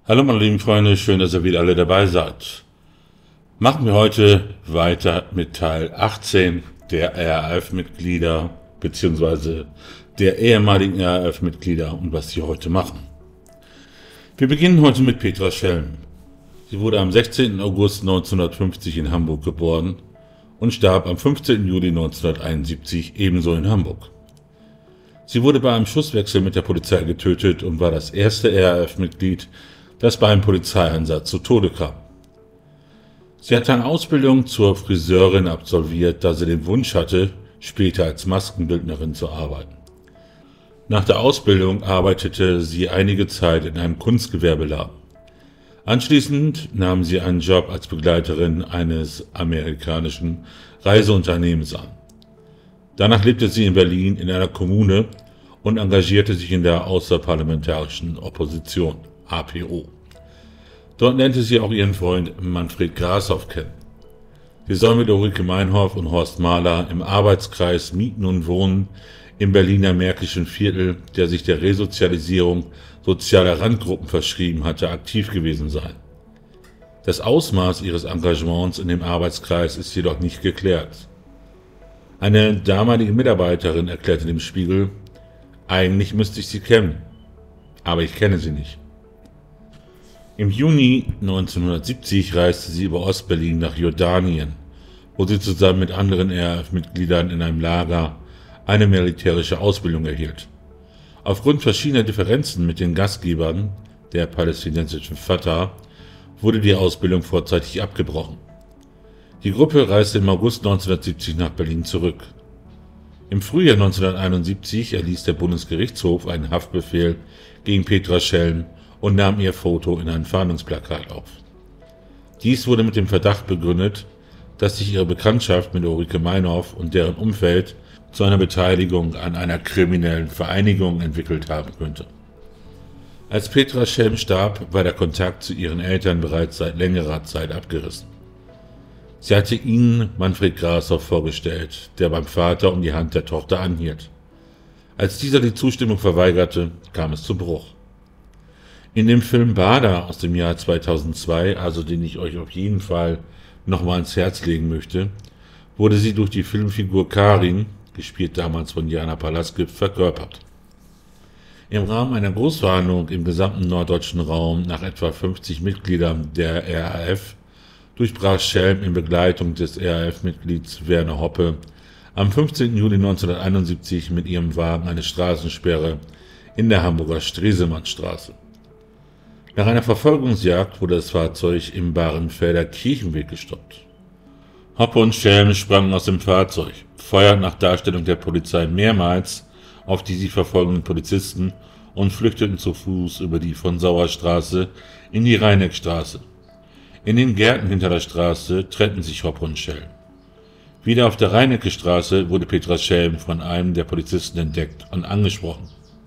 Hallo meine lieben Freunde, schön, dass ihr wieder alle dabei seid. Machen wir heute weiter mit Teil 18 der RAF-Mitglieder bzw. der ehemaligen RAF-Mitglieder und was sie heute machen. Wir beginnen heute mit Petra Schelm. Sie wurde am 16. August 1950 in Hamburg geboren und starb am 15. Juli 1971 ebenso in Hamburg. Sie wurde bei einem Schusswechsel mit der Polizei getötet und war das erste RAF-Mitglied, das bei einem Polizeieinsatz zu Tode kam. Sie hatte eine Ausbildung zur Friseurin absolviert, da sie den Wunsch hatte, später als Maskenbildnerin zu arbeiten. Nach der Ausbildung arbeitete sie einige Zeit in einem Kunstgewerbeladen. Anschließend nahm sie einen Job als Begleiterin eines amerikanischen Reiseunternehmens an. Danach lebte sie in Berlin in einer Kommune und engagierte sich in der außerparlamentarischen Opposition, APO. Dort lernte sie auch ihren Freund Manfred Grashoff kennen. Sie soll mit Ulrike Meinhof und Horst Mahler im Arbeitskreis Mieten und Wohnen im Berliner Märkischen Viertel, der sich der Resozialisierung sozialer Randgruppen verschrieben hatte, aktiv gewesen sein. Das Ausmaß ihres Engagements in dem Arbeitskreis ist jedoch nicht geklärt. Eine damalige Mitarbeiterin erklärte dem Spiegel: Eigentlich müsste ich sie kennen, aber ich kenne sie nicht. Im Juni 1970 reiste sie über Ostberlin nach Jordanien, wo sie zusammen mit anderen RAF-Mitgliedern in einem Lager eine militärische Ausbildung erhielt. Aufgrund verschiedener Differenzen mit den Gastgebern, der palästinensischen Fatah, wurde die Ausbildung vorzeitig abgebrochen. Die Gruppe reiste im August 1970 nach Berlin zurück. Im Frühjahr 1971 erließ der Bundesgerichtshof einen Haftbefehl gegen Petra Schelm und nahm ihr Foto in ein Fahndungsplakat auf. Dies wurde mit dem Verdacht begründet, dass sich ihre Bekanntschaft mit Ulrike Meinhof und deren Umfeld zu einer Beteiligung an einer kriminellen Vereinigung entwickelt haben könnte. Als Petra Schelm starb, war der Kontakt zu ihren Eltern bereits seit längerer Zeit abgerissen. Sie hatte ihnen Manfred Grashoff vorgestellt, der beim Vater um die Hand der Tochter anhielt. Als dieser die Zustimmung verweigerte, kam es zu Bruch. In dem Film Bader aus dem Jahr 2002, also den ich euch auf jeden Fall nochmal ans Herz legen möchte, wurde sie durch die Filmfigur Karin, gespielt damals von Jana Palaske, verkörpert. Im Rahmen einer Großverhandlung im gesamten norddeutschen Raum nach etwa 50 Mitgliedern der RAF durchbrach Schelm in Begleitung des RAF-Mitglieds Werner Hoppe am 15. Juli 1971 mit ihrem Wagen eine Straßensperre in der Hamburger Stresemannstraße. Nach einer Verfolgungsjagd wurde das Fahrzeug im Bahrenfelder Kirchenweg gestoppt. Hoppe und Schelm sprangen aus dem Fahrzeug, feuerten nach Darstellung der Polizei mehrmals auf die sie verfolgenden Polizisten und flüchteten zu Fuß über die von Sauerstraße in die Rheineckstraße. In den Gärten hinter der Straße trennten sich Hoppe und Schelm. Wieder auf der Rheinecke-Straße wurde Petra Schelm von einem der Polizisten entdeckt und angesprochen.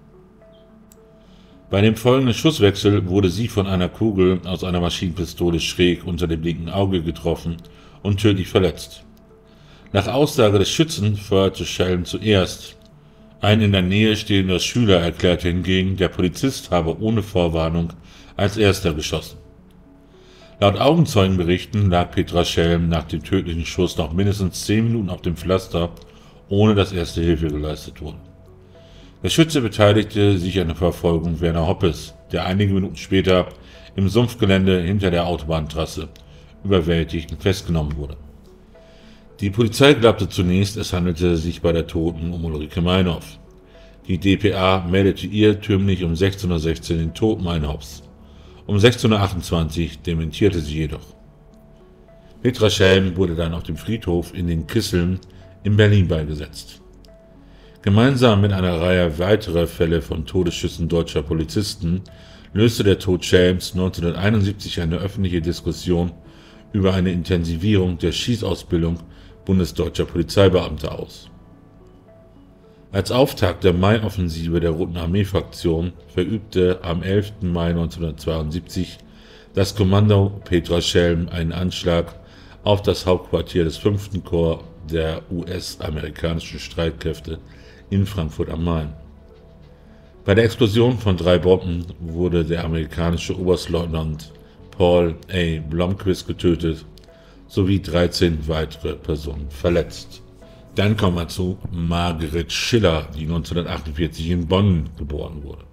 Bei dem folgenden Schusswechsel wurde sie von einer Kugel aus einer Maschinenpistole schräg unter dem linken Auge getroffen und tödlich verletzt. Nach Aussage des Schützen feuerte Schelm zuerst. Ein in der Nähe stehender Schüler erklärte hingegen, der Polizist habe ohne Vorwarnung als erster geschossen. Laut Augenzeugenberichten lag Petra Schelm nach dem tödlichen Schuss noch mindestens 10 Minuten auf dem Pflaster, ohne dass erste Hilfe geleistet wurde. Der Schütze beteiligte sich an der Verfolgung Werner Hoppes, der einige Minuten später im Sumpfgelände hinter der Autobahntrasse überwältigt und festgenommen wurde. Die Polizei glaubte zunächst, es handelte sich bei der Toten um Ulrike Meinhof. Die dpa meldete irrtümlich um 16:16 Uhr den Tod Meinhofs. Um 16:28 Uhr dementierte sie jedoch. Petra Schelm wurde dann auf dem Friedhof in den Kisseln in Berlin beigesetzt. Gemeinsam mit einer Reihe weiterer Fälle von Todesschüssen deutscher Polizisten löste der Tod Schelms 1971 eine öffentliche Diskussion über eine Intensivierung der Schießausbildung bundesdeutscher Polizeibeamter aus. Als Auftakt der Mai-Offensive der Roten Armee-Fraktion verübte am 11. Mai 1972 das Kommando Petra Schelm einen Anschlag auf das Hauptquartier des 5. Korps der US-amerikanischen Streitkräfte in Frankfurt am Main. Bei der Explosion von 3 Bomben wurde der amerikanische Oberstleutnant Paul A. Blomqvist getötet, sowie 13 weitere Personen verletzt. Dann kommen wir zu Margret Schiller, die 1948 in Bonn geboren wurde.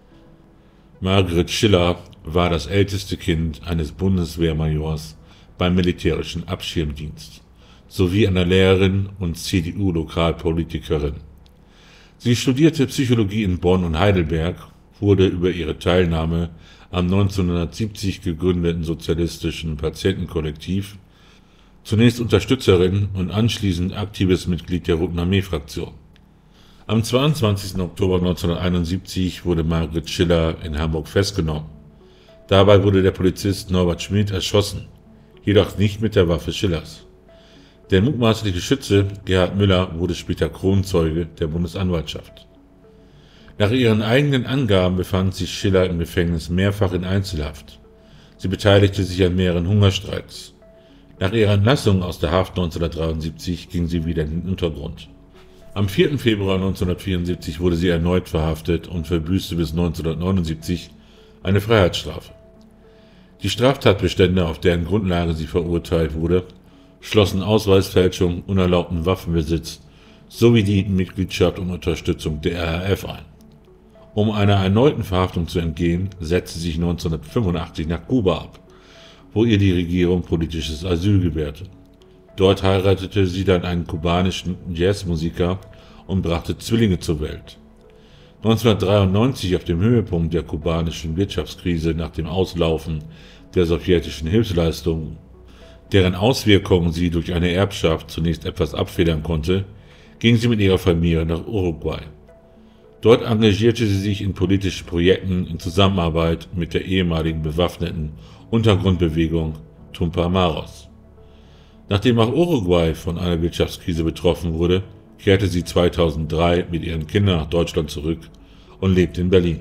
Margret Schiller war das älteste Kind eines Bundeswehrmajors beim militärischen Abschirmdienst sowie einer Lehrerin und CDU-Lokalpolitikerin. Sie studierte Psychologie in Bonn und Heidelberg, wurde über ihre Teilnahme am 1970 gegründeten Sozialistischen Patientenkollektiv zunächst Unterstützerin und anschließend aktives Mitglied der Roten Armee-Fraktion. Am 22. Oktober 1971 wurde Margret Schiller in Hamburg festgenommen. Dabei wurde der Polizist Norbert Schmid erschossen, jedoch nicht mit der Waffe Schillers. Der mutmaßliche Schütze Gerhard Müller wurde später Kronzeuge der Bundesanwaltschaft. Nach ihren eigenen Angaben befand sich Schiller im Gefängnis mehrfach in Einzelhaft. Sie beteiligte sich an mehreren Hungerstreiks. Nach ihrer Entlassung aus der Haft 1973 ging sie wieder in den Untergrund. Am 4. Februar 1974 wurde sie erneut verhaftet und verbüßte bis 1979 eine Freiheitsstrafe. Die Straftatbestände, auf deren Grundlage sie verurteilt wurde, schlossen Ausweisfälschung, unerlaubten Waffenbesitz sowie die Mitgliedschaft und Unterstützung der RAF ein. Um einer erneuten Verhaftung zu entgehen, setzte sie sich 1985 nach Kuba ab, wo ihr die Regierung politisches Asyl gewährte. Dort heiratete sie dann einen kubanischen Jazzmusiker und brachte Zwillinge zur Welt. 1993, auf dem Höhepunkt der kubanischen Wirtschaftskrise nach dem Auslaufen der sowjetischen Hilfsleistungen, deren Auswirkungen sie durch eine Erbschaft zunächst etwas abfedern konnte, ging sie mit ihrer Familie nach Uruguay. Dort engagierte sie sich in politischen Projekten in Zusammenarbeit mit der ehemaligen bewaffneten Untergrundbewegung Tupamaros. Nachdem auch Uruguay von einer Wirtschaftskrise betroffen wurde, kehrte sie 2003 mit ihren Kindern nach Deutschland zurück und lebt in Berlin.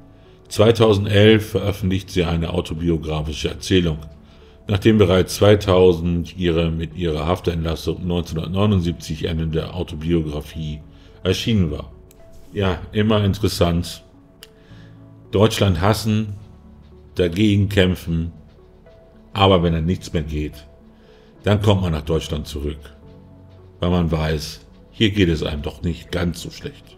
2011 veröffentlicht sie eine autobiografische Erzählung, nachdem bereits 2000 mit ihrer Haftentlassung 1979 endende Autobiografie erschienen war. Ja, immer interessant. Deutschland hassen, dagegen kämpfen, aber wenn dann nichts mehr geht, dann kommt man nach Deutschland zurück, weil man weiß, hier geht es einem doch nicht ganz so schlecht.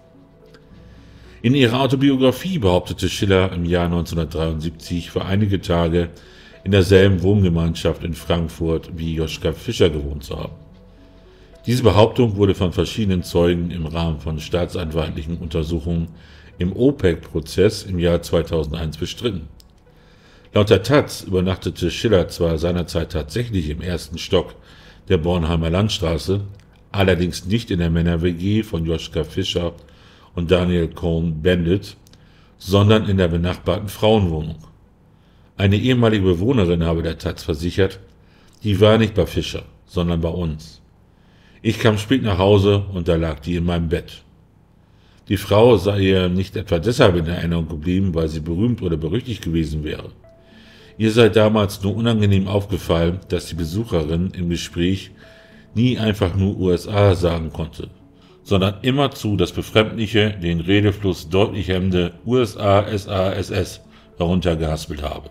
In ihrer Autobiografie behauptete Schiller im Jahr 1973 für einige Tage in derselben Wohngemeinschaft in Frankfurt wie Joschka Fischer gewohnt zu haben. Diese Behauptung wurde von verschiedenen Zeugen im Rahmen von staatsanwaltlichen Untersuchungen im OPEC-Prozess im Jahr 2001 bestritten. Laut der taz übernachtete Schiller zwar seinerzeit tatsächlich im ersten Stock der Bornheimer Landstraße, allerdings nicht in der Männer-WG von Joschka Fischer und Daniel Cohn-Bendit, sondern in der benachbarten Frauenwohnung. Eine ehemalige Bewohnerin habe der taz versichert, die war nicht bei Fischer, sondern bei uns. Ich kam spät nach Hause und da lag die in meinem Bett. Die Frau sei ihr nicht etwa deshalb in Erinnerung geblieben, weil sie berühmt oder berüchtigt gewesen wäre. Ihr sei damals nur unangenehm aufgefallen, dass die Besucherin im Gespräch nie einfach nur USA sagen konnte, sondern immerzu das Befremdliche, den Redefluss deutlich hemmende USA, SA, SS heruntergehaspelt habe.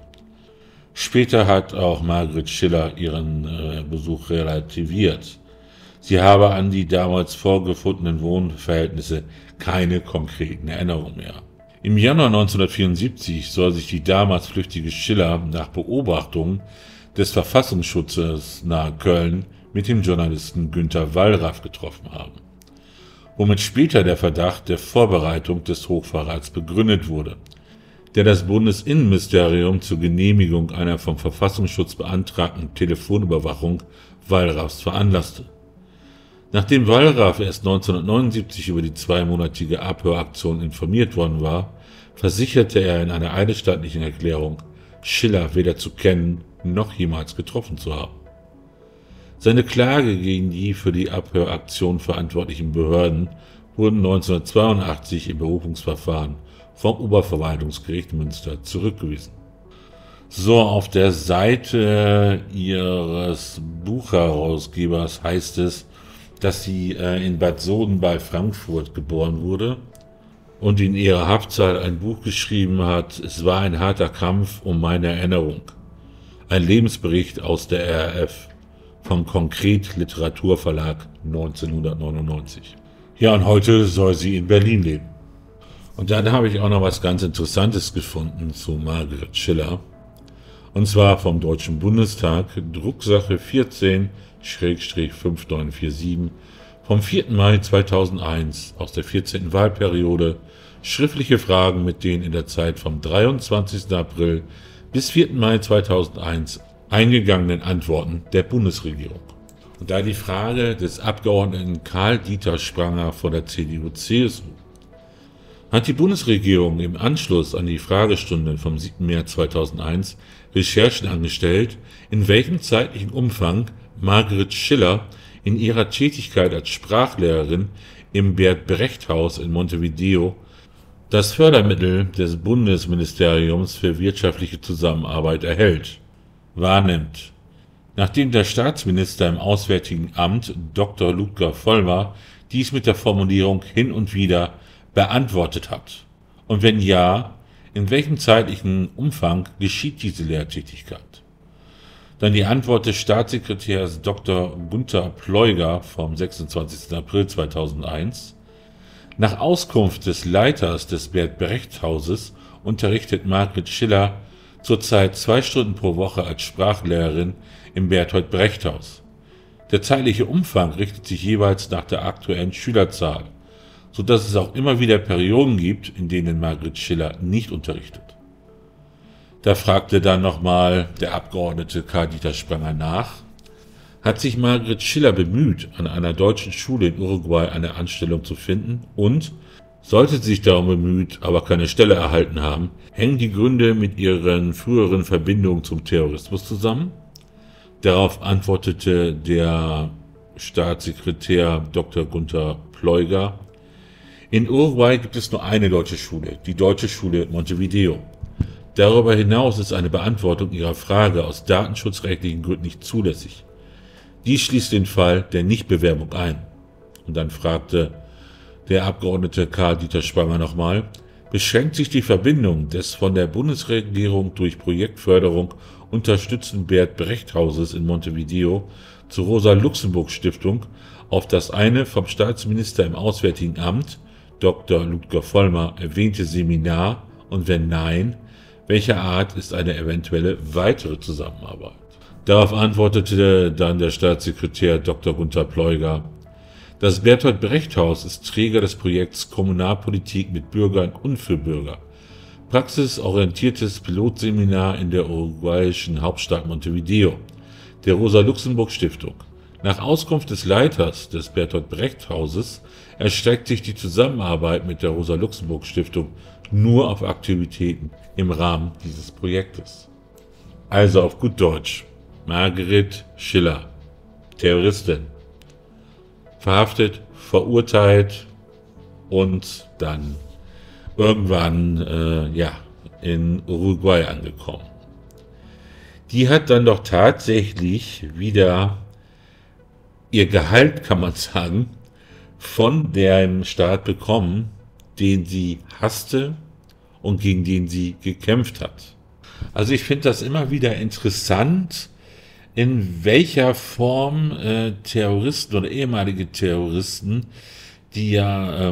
Später hat auch Margret Schiller ihren Besuch relativiert. Sie habe an die damals vorgefundenen Wohnverhältnisse keine konkreten Erinnerungen mehr. Im Januar 1974 soll sich die damals flüchtige Schiller nach Beobachtung des Verfassungsschutzes nahe Köln mit dem Journalisten Günter Wallraff getroffen haben, womit später der Verdacht der Vorbereitung des Hochverrats begründet wurde, der das Bundesinnenministerium zur Genehmigung einer vom Verfassungsschutz beantragten Telefonüberwachung Wallraffs veranlasste. Nachdem Wallraff erst 1979 über die zweimonatige Abhöraktion informiert worden war, versicherte er in einer eidesstattlichen Erklärung, Schiller weder zu kennen noch jemals getroffen zu haben. Seine Klage gegen die für die Abhöraktion verantwortlichen Behörden wurden 1982 im Berufungsverfahren vom Oberverwaltungsgericht Münster zurückgewiesen. So, auf der Seite ihres und in ihrer Haftzeit ein Buch geschrieben hat, Es war ein harter Kampf um meine Erinnerung. Ein Lebensbericht aus der RAF vom Konkret Literaturverlag 1999. Ja, und heute soll sie in Berlin leben. Und dann habe ich auch noch was ganz Interessantes gefunden zu Margaret Schiller. Und zwar vom Deutschen Bundestag, Drucksache 14-5947 vom 4. Mai 2001 aus der 14. Wahlperiode, schriftliche Fragen mit den in der Zeit vom 23. April bis 4. Mai 2001 eingegangenen Antworten der Bundesregierung. Und da die Frage des Abgeordneten Karl-Dieter Spranger von der CDU-CSU: Hat die Bundesregierung im Anschluss an die Fragestunde vom 7. März 2001 Recherchen angestellt, in welchem zeitlichen Umfang Margaret Schiller in ihrer Tätigkeit als Sprachlehrerin im Bert-Brecht-Haus in Montevideo das Fördermittel des Bundesministeriums für wirtschaftliche Zusammenarbeit erhält, wahrnimmt, nachdem der Staatsminister im Auswärtigen Amt Dr. Ludger Vollmer dies mit der Formulierung hin und wieder beantwortet hat? Und wenn ja, in welchem zeitlichen Umfang geschieht diese Lehrtätigkeit? Dann die Antwort des Staatssekretärs Dr. Gunther Pleuger vom 26. April 2001. Nach Auskunft des Leiters des Bert-Brecht-Hauses unterrichtet Margaret Schiller zurzeit 2 Stunden pro Woche als Sprachlehrerin im Bertolt-Brecht-Haus. Der zeitliche Umfang richtet sich jeweils nach der aktuellen Schülerzahl, so dass es auch immer wieder Perioden gibt, in denen Margaret Schiller nicht unterrichtet. Da fragte dann nochmal der Abgeordnete Karl-Dieter Spranger nach: Hat sich Margaret Schiller bemüht, an einer deutschen Schule in Uruguay eine Anstellung zu finden? Und, sollte sie sich darum bemüht, aber keine Stelle erhalten haben, hängen die Gründe mit ihren früheren Verbindungen zum Terrorismus zusammen? Darauf antwortete der Staatssekretär Dr. Gunther Pleuger: In Uruguay gibt es nur eine deutsche Schule, die Deutsche Schule Montevideo. Darüber hinaus ist eine Beantwortung Ihrer Frage aus datenschutzrechtlichen Gründen nicht zulässig. Dies schließt den Fall der Nichtbewerbung ein. Und dann fragte der Abgeordnete Karl-Dieter Spranger nochmal: Beschränkt sich die Verbindung des von der Bundesregierung durch Projektförderung unterstützten Bert-Brecht-Hauses in Montevideo zur Rosa-Luxemburg-Stiftung auf das eine vom Staatsminister im Auswärtigen Amt, Dr. Ludger Vollmer, erwähnte Seminar, und wenn nein, welcher Art ist eine eventuelle weitere Zusammenarbeit? Darauf antwortete dann der Staatssekretär Dr. Gunther Pleuger: Das Bertolt-Brecht-Haus ist Träger des Projekts Kommunalpolitik mit Bürgern und für Bürger, praxisorientiertes Pilotseminar in der uruguayischen Hauptstadt Montevideo, der Rosa-Luxemburg-Stiftung. Nach Auskunft des Leiters des Bertolt-Brecht-Hauses erstreckt sich die Zusammenarbeit mit der Rosa-Luxemburg-Stiftung nur auf Aktivitäten im Rahmen dieses Projektes. Also auf gut Deutsch: Margaret Schiller, Terroristin, verhaftet, verurteilt und dann irgendwann in Uruguay angekommen. Die hat dann doch tatsächlich wieder ihr Gehalt, kann man sagen, von dem Staat bekommen, den sie hasste und gegen den sie gekämpft hat. Also ich finde das immer wieder interessant, in welcher Form Terroristen oder ehemalige Terroristen, die ja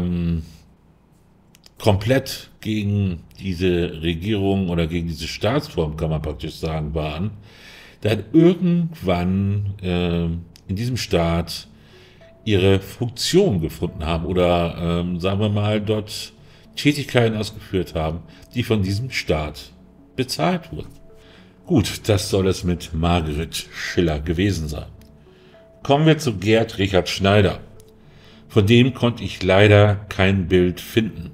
komplett gegen diese Regierung oder gegen diese Staatsform, kann man praktisch sagen, waren, dann irgendwann in diesem Staat ihre Funktion gefunden haben oder, sagen wir mal, dort Tätigkeiten ausgeführt haben, die von diesem Staat bezahlt wurden. Gut, das soll es mit Margaret Schiller gewesen sein. Kommen wir zu Gerd Richard Schneider. Von dem konnte ich leider kein Bild finden.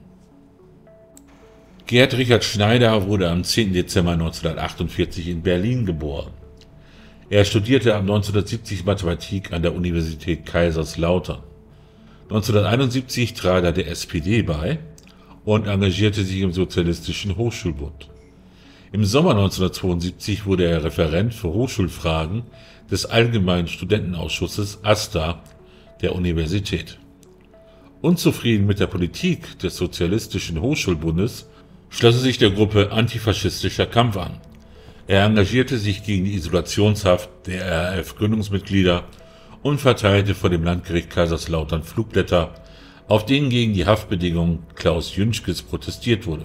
Gerd Richard Schneider wurde am 10. Dezember 1948 in Berlin geboren. Er studierte ab 1970 Mathematik an der Universität Kaiserslautern. 1971 trat er der SPD bei und engagierte sich im Sozialistischen Hochschulbund. Im Sommer 1972 wurde er Referent für Hochschulfragen des Allgemeinen Studentenausschusses AStA der Universität. Unzufrieden mit der Politik des Sozialistischen Hochschulbundes schloss er sich der Gruppe antifaschistischer Kampf an. Er engagierte sich gegen die Isolationshaft der RAF-Gründungsmitglieder und verteilte vor dem Landgericht Kaiserslautern Flugblätter, auf denen gegen die Haftbedingungen Klaus Jünschkes protestiert wurde.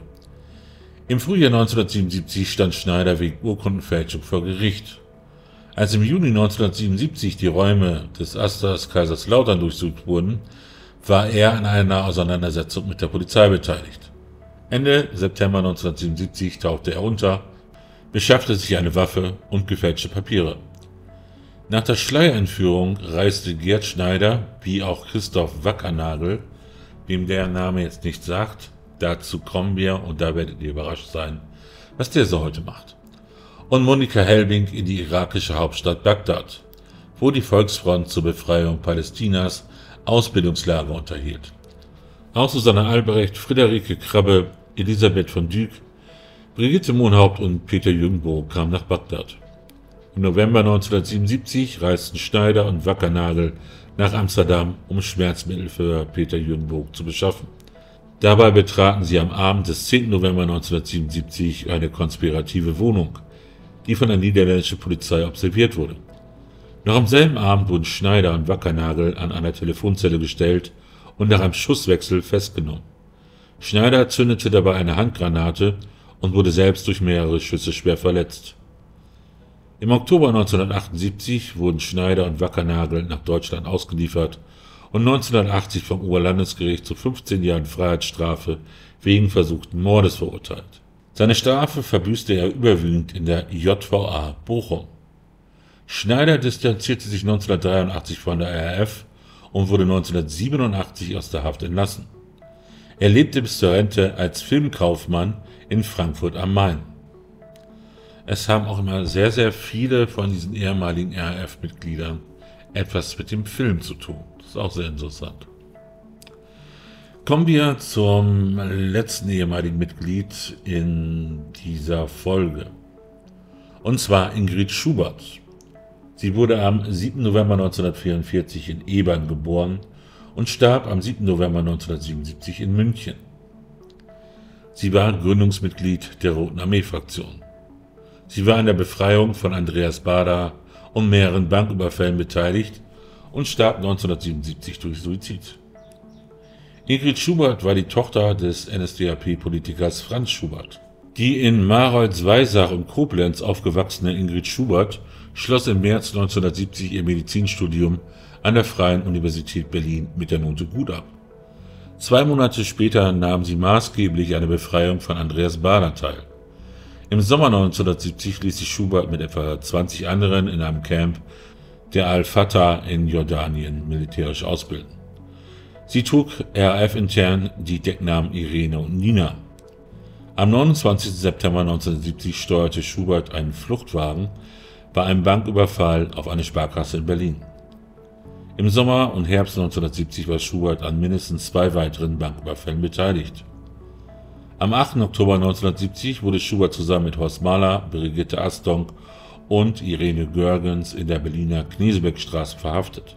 Im Frühjahr 1977 stand Schneider wegen Urkundenfälschung vor Gericht. Als im Juni 1977 die Räume des Asters Kaiserslautern durchsucht wurden, war er an einer Auseinandersetzung mit der Polizei beteiligt. Ende September 1977 tauchte er unter, beschaffte sich eine Waffe und gefälschte Papiere. Nach der Schleierentführung reiste Gerd Schneider, wie auch Christoph Wackernagel, dem der Name jetzt nichts sagt, dazu kommen wir und da werdet ihr überrascht sein, was der so heute macht, und Monika Helbing in die irakische Hauptstadt Bagdad, wo die Volksfront zur Befreiung Palästinas Ausbildungslager unterhielt. Auch Susanne Albrecht, Friederike Krabbe, Elisabeth von Dyk, Brigitte Mohnhaupt und Peter Jungbourg kamen nach Bagdad. Im November 1977 reisten Schneider und Wackernagel nach Amsterdam, um Schmerzmittel für Peter Jungbourg zu beschaffen. Dabei betraten sie am Abend des 10. November 1977 eine konspirative Wohnung, die von der niederländischen Polizei observiert wurde. Noch am selben Abend wurden Schneider und Wackernagel an einer Telefonzelle gestellt und nach einem Schusswechsel festgenommen. Schneider zündete dabei eine Handgranate und wurde selbst durch mehrere Schüsse schwer verletzt. Im Oktober 1978 wurden Schneider und Wackernagel nach Deutschland ausgeliefert und 1980 vom Oberlandesgericht zu 15 Jahren Freiheitsstrafe wegen versuchten Mordes verurteilt. Seine Strafe verbüßte er überwiegend in der JVA Bochum. Schneider distanzierte sich 1983 von der RAF und wurde 1987 aus der Haft entlassen. Er lebte bis zur Rente als Filmkaufmann in Frankfurt am Main. Es haben auch immer sehr, sehr viele von diesen ehemaligen RAF-Mitgliedern etwas mit dem Film zu tun. Das ist auch sehr interessant. Kommen wir zum letzten ehemaligen Mitglied in dieser Folge. Und zwar Ingrid Schubert. Sie wurde am 7. November 1944 in Ebern geboren und starb am 7. November 1977 in München. Sie war Gründungsmitglied der Roten Armee-Fraktion. Sie war an der Befreiung von Andreas Baader und mehreren Banküberfällen beteiligt und starb 1977 durch Suizid. Ingrid Schubert war die Tochter des NSDAP-Politikers Franz Schubert. Die in Marolds-Weisach und Koblenz aufgewachsene Ingrid Schubert schloss im März 1970 ihr Medizinstudium an der Freien Universität Berlin mit der Note gut ab. 2 Monate später nahm sie maßgeblich an der Befreiung von Andreas Baader teil. Im Sommer 1970 ließ sich Schubert mit etwa 20 anderen in einem Camp der Al-Fatah in Jordanien militärisch ausbilden. Sie trug RAF-intern die Decknamen Irene und Nina. Am 29. September 1970 steuerte Schubert einen Fluchtwagen bei einem Banküberfall auf eine Sparkasse in Berlin. Im Sommer und Herbst 1970 war Schubert an mindestens 2 weiteren Banküberfällen beteiligt. Am 8. Oktober 1970 wurde Schubert zusammen mit Horst Mahler, Brigitte Astonk und Irene Görgens in der Berliner Knesebeckstraße verhaftet.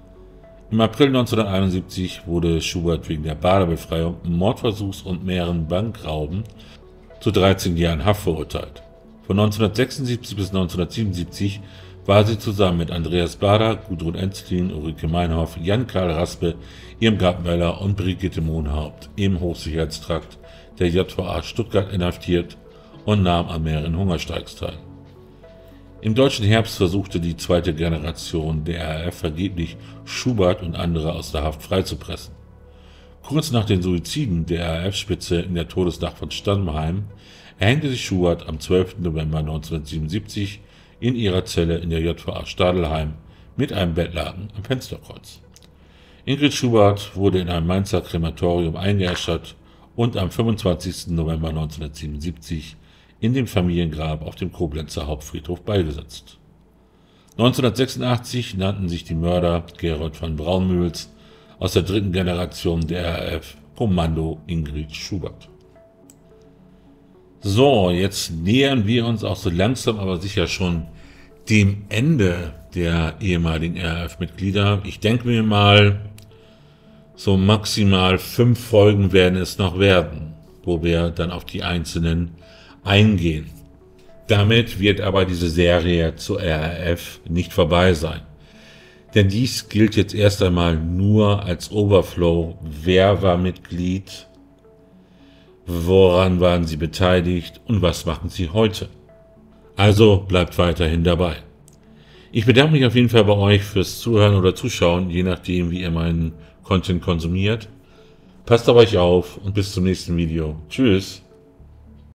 Im April 1971 wurde Schubert wegen der Baader-Befreiung, Mordversuchs und mehreren Bankrauben zu 13 Jahren Haft verurteilt. Von 1976 bis 1977 war sie zusammen mit Andreas Baader, Gudrun Ensslin, Ulrike Meinhof, Jan-Karl Raspe, Irmgard Möller und Brigitte Mohnhaupt im Hochsicherheitstrakt der JVA Stuttgart inhaftiert und nahm an mehreren Hungerstreiks teil. Im deutschen Herbst versuchte die zweite Generation der RAF vergeblich, Schubert und andere aus der Haft freizupressen. Kurz nach den Suiziden der RAF-Spitze in der Todesnacht von Stammheim erhängte sich Schubert am 12. November 1977 in ihrer Zelle in der JVA Stadelheim mit einem Bettlaken am Fensterkreuz. Ingrid Schubert wurde in einem Mainzer Krematorium eingeäschert und am 25. November 1977 in dem Familiengrab auf dem Koblenzer Hauptfriedhof beigesetzt. 1986 nannten sich die Mörder Gerold von Braunmühls aus der 3. Generation der RAF Kommando Ingrid Schubert. So, jetzt nähern wir uns auch so langsam aber sicher schon dem Ende der ehemaligen RAF-Mitglieder. Ich denke mir mal, So maximal 5 Folgen werden es noch werden, wo wir dann auf die einzelnen eingehen. Damit wird aber diese Serie zur RAF nicht vorbei sein. Denn dies gilt jetzt erst einmal nur als Overflow. Wer war Mitglied? Woran waren sie beteiligt? Und was machen sie heute? Also bleibt weiterhin dabei. Ich bedanke mich auf jeden Fall bei euch fürs Zuhören oder Zuschauen, je nachdem, wie ihr meinen Content konsumiert. Passt auf euch auf und bis zum nächsten Video. Tschüss.